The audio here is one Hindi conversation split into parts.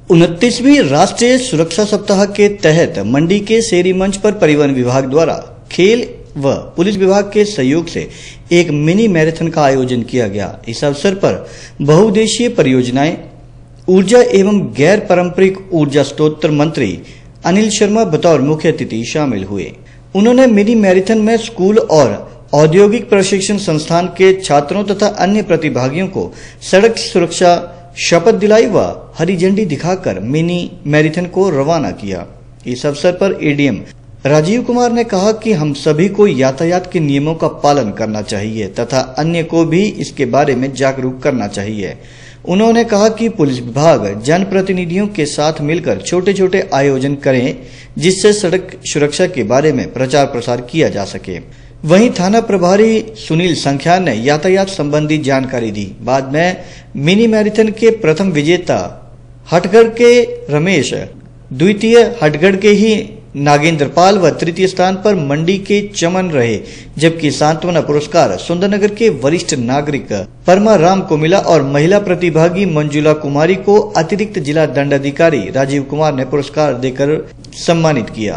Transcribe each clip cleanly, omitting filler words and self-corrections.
29वीं राष्ट्रीय सुरक्षा सप्ताह के तहत मंडी के शेरी मंच पर परिवहन विभाग द्वारा खेल व पुलिस विभाग के सहयोग से एक मिनी मैराथन का आयोजन किया गया। इस अवसर पर बहुउद्देशीय परियोजनाएं, ऊर्जा एवं गैर पारंपरिक ऊर्जा स्रोत मंत्री अनिल शर्मा बतौर मुख्य अतिथि शामिल हुए। उन्होंने मिनी मैराथन में स्कूल और औद्योगिक प्रशिक्षण संस्थान के छात्रों तथा अन्य प्रतिभागियों को सड़क सुरक्षा शपथ दिलाई व हरी झंडी दिखाकर मिनी मैराथन को रवाना किया। इस अवसर पर एडीएम राजीव कुमार ने कहा कि हम सभी को यातायात के नियमों का पालन करना चाहिए तथा अन्य को भी इसके बारे में जागरूक करना चाहिए। उन्होंने कहा कि पुलिस विभाग जनप्रतिनिधियों के साथ मिलकर छोटे छोटे आयोजन करें जिससे सड़क सुरक्षा के बारे में प्रचार प्रसार किया जा सके। वहीं थाना प्रभारी सुनील संख्यान ने यातायात संबंधी जानकारी दी। बाद में मिनी मैराथन के प्रथम विजेता हटगढ़ के रमेश, द्वितीय हटगढ़ के ही नागेंद्र पाल व तृतीय स्थान पर मंडी के चमन रहे, जबकि सांत्वना पुरस्कार सुंदरनगर के वरिष्ठ नागरिक परमा राम को मिला और महिला प्रतिभागी मंजुला कुमारी को अतिरिक्त जिला दंडाधिकारी राजीव कुमार ने पुरस्कार देकर सम्मानित किया।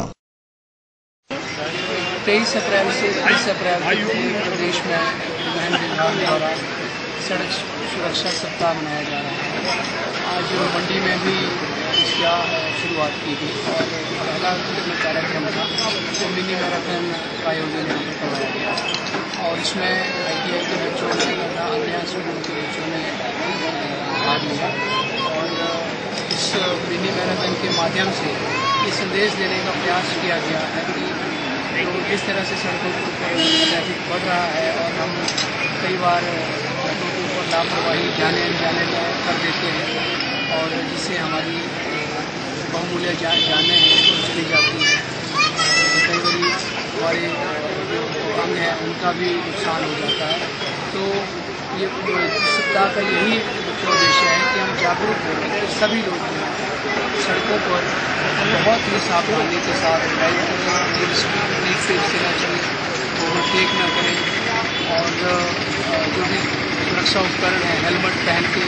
23 अप्रैल से 30 अप्रैल तक प्रदेश में परिवहन विभाग द्वारा सड़क सुरक्षा सप्ताह मनाया जा रहा है। आज मंडी में भी इसका शुरुआत की गई और पहला कार्यक्रम था तो मिनी मैराथन का आयोजन यहाँ पर करवाया गया और इसमें ITI के बच्चों ने तथा अन्य स्कूलों के बच्चों ने भाग लिया और इस मिनी मैराथन के माध्यम से ये संदेश देने का प्रयास किया गया है कि तो जिस तरह से सड़कों पर ट्रैफिक बढ़ रहा है और हम कई बार सड़कों के ऊपर लापरवाही जाने अनजाने में कर देते हैं और जिससे हमारी बहुमूल्य जानें हैं तो चली जाती हैं। कई बार हमारे जो अंग हैं उनका भी नुकसान हो जाता है। तो ये सप्ताह का यही मुख्य उद्देश्य है कि हम जागरूक करें सभी लोग सड़कों पर बहुत ही सावधानी के साथ ड्राइव करें, स्पीड से न चलें, ओवरटेक न करें और जो भी सुरक्षा उपकरण है हेलमेट पहन के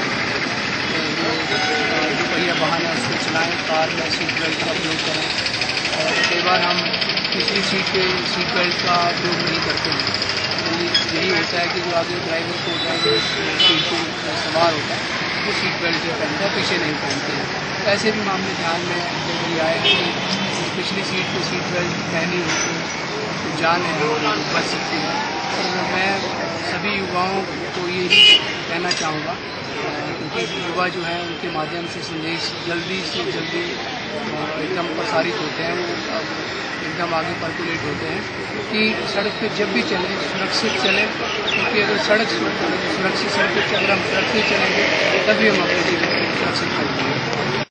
जो पहिया वाहन है उसको चलाएं, कार में सीट बेल्ट का उपयोग करें। और कई बार हम पिछली सीट पे सीट बेल्ट का उपयोग नहीं करते हैं। यही होता है कि जो आगे ड्राइवर को सीट पर सवार होता है वो सीट बेल्ट पहनता है, पीछे नहीं पहनते हैं। ऐसे भी मामले ध्यान में कई आए कि पिछली सीट पे सीट बेल्ट पहनी हो तो जान है बच सकती है। और मैं सभी युवाओं को ये कहना चाहूँगा क्योंकि युवा जो है उनके माध्यम से संदेश जल्दी से जल्दी एकदम प्रसारित होते हैं, वो एकदम आगे पर्कुलेट होते हैं कि सड़क पे जब भी चलें सुरक्षित चलें, क्योंकि अगर सुरक्षित सड़क पे अगर हम सुरक्षित चलेंगे तभी हम अपने जीवन को सुरक्षित करेंगे।